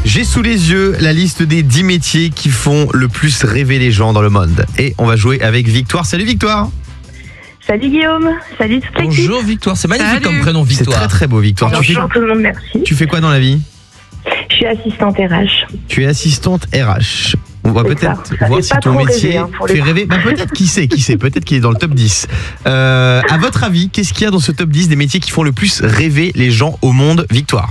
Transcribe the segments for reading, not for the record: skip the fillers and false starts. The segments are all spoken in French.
J'ai sous les yeux la liste des 10 métiers qui font le plus rêver les gens dans le monde. Et on va jouer avec Victoire. Salut Victoire. Salut Guillaume, salut toute l'équipe. Bonjour Victoire, c'est magnifique comme prénom C'est Victoire. très très beau Victoire. Bonjour tout le monde, merci. Tu fais quoi dans la vie? Je suis assistante RH. Tu es assistante RH. On va C'est peut-être ça. Ça voir fait si pas ton trop métier rêver, pour le fait coup. rêver. Bah, peut-être, qui sait, peut-être qu'il est dans le top 10. À votre avis, qu'est-ce qu'il y a dans ce top 10 des métiers qui font le plus rêver les gens au monde? Victoire.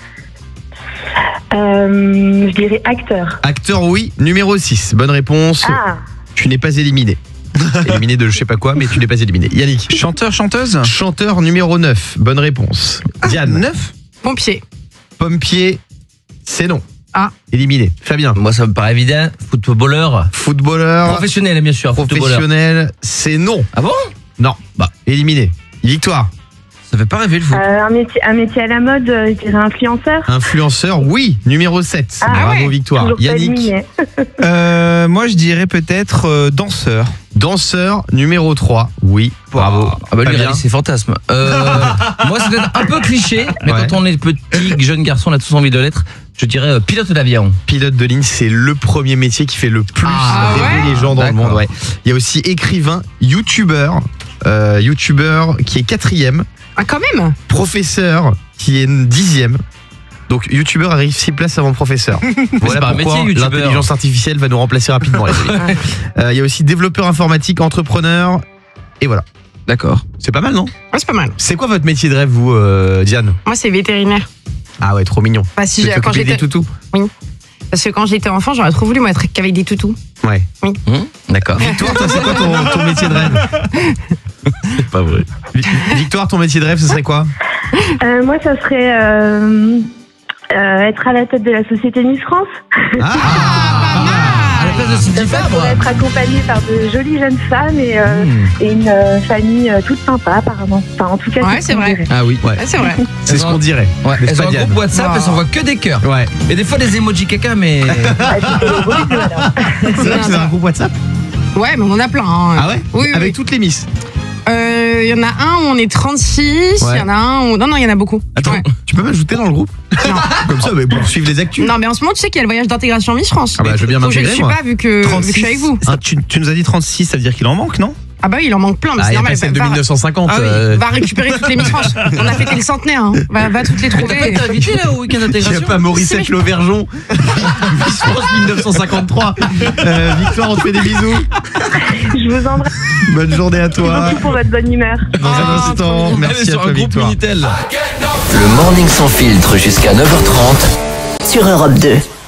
Je dirais acteur. Acteur, oui. Numéro 6. Bonne réponse. Ah, Tu n'es pas éliminé. Éliminé de je sais pas quoi, mais tu n'es pas éliminé. Yannick. Chanteur, chanteuse. Chanteur numéro 9. Bonne réponse. Diane. 9. Pompier. Pompier, c'est non. Ah. Éliminé. Fabien. Moi ça me paraît évident, footballeur. Footballeur. Professionnel bien sûr, footballeur. Professionnel, c'est non. Ah bon? Non. Bah, éliminé. Victoire. Ça fait pas rêver le foot. un métier à la mode, je dirais influenceur. Influenceur, oui. Numéro 7. Ah Bravo ouais. Victoire. Toujours pas Yannick. éliminé. Moi je dirais peut-être danseur. Danseur, numéro 3. Oui. Bravo. Ah bah lui il Fabien. réalise ses fantasmes. Moi c'est peut-être un peu cliché, mais Ouais. quand on est petit, jeune garçon, on a tous envie de l'être. Je dirais pilote d'avion. Pilote de ligne, c'est le premier métier qui fait le plus Ah rêver ouais. les gens dans le monde. D'accord. Ouais. Il y a aussi écrivain, youtubeur, qui est 4e, Ah, quand même. professeur qui est 10e. Donc youtubeur arrive 6 places avant professeur. Voilà pas un pourquoi métier, youtubeur. l'intelligence artificielle va nous remplacer rapidement. Les amis. Il y a aussi développeur informatique, entrepreneur. Et voilà. D'accord. C'est pas mal, non? Ouais, c'est pas mal. C'est quoi votre métier de rêve, vous, Diane? Moi, c'est vétérinaire. Ah ouais, trop mignon. Bah, si Tu j'ai- t'occupes quand des j'étais, toutous? parce que quand j'étais enfant, j'aurais trop voulu moi être qu'avec des toutous. Ouais. D'accord. Victoire, toi, c'est quoi ton métier de rêve? C'est pas vrai. Victoire, ton métier de rêve, ce serait quoi? Moi, ça serait être à la tête de la société Miss France. À la place de Cindy Ça Fabre. pour être accompagnée par de jolies jeunes femmes et une famille toute sympa apparemment. Enfin, en tout cas, Ouais, c'est ce qu'on vrai. dirait. Ah oui, ouais. Ouais, c'est vrai. C'est ce qu'on dirait. Ouais, N'est-ce elles pas, ont un Diane? groupe WhatsApp, Wow. elles s'envoient que des cœurs. Ouais. Et des fois des emojis caca, mais. Ah, c'était le beau jeu, alors. C'est vrai que vous avez un groupe WhatsApp? Ouais, mais on en a plein. Hein. Ah ouais? Oui, oui, Avec oui. toutes les miss. Il y en a un où on est 36. Il Ouais. y en a un où. Non, il y en a beaucoup. Attends, Ouais. tu peux m'ajouter dans le groupe? Non. Comme ça, mais pour suivre les actus. Non, mais en ce moment, tu sais qu'il y a le voyage d'intégration Miss France. Ah bah, je veux bien Donc, je ne m'intégrer, suis moi. pas vu que je suis avec vous. Ah, tu nous as dit 36, ça veut dire qu'il en manque, non? Ah bah oui, il en manque plein, mais Ah, c'est il y a normal. pas celle de Va- 1950. Ah oui, va récupérer toutes les Miss France. On a fêté le centenaire. Hein. Va toutes les T'as pas trouver. été invité là au week-end Il n'y a d'intégration? pas Morissette Lauvergeon. Miss France 1953. Victoire, on te fait des bisous. Je vous embrasse Bonne journée à toi. beaucoup pour votre bonne humeur. Dans un Ah, instant, trop mignon. merci à sur toi, un groupe Victoire. Minitel. Le morning sans filtre jusqu'à 9h30 sur Europe 2.